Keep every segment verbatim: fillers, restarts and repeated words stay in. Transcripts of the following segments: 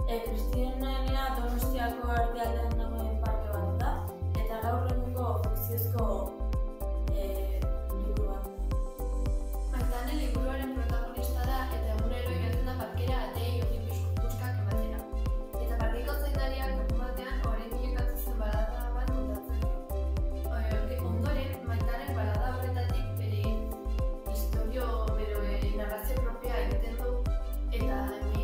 Kristinania Donostiako erdialdean dagoen parke bat da, eta gaur egungo fikziozko liburu bat. Maitane liburuaren protagonista da eta egunero joaten da parkera ateei hori puskak ematera. Eta parkeko zaindariak egun batean oraindik zen balada bat kontatzen dio. Ondoren, Maitanek balada horretatik bere istorio, bere narrazio propioa egiten du eta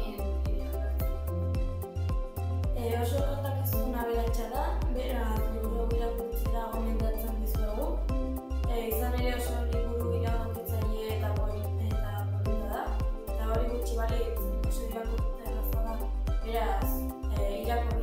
oso kontakizun aberatsa da, beraz liburu irakurtzera gomendatzen dizuegu. Izan ere oso liburu irakurtzaile eta polita da, eta hori gutxi balitz oso irakurtzea erraza da, beraz irakurri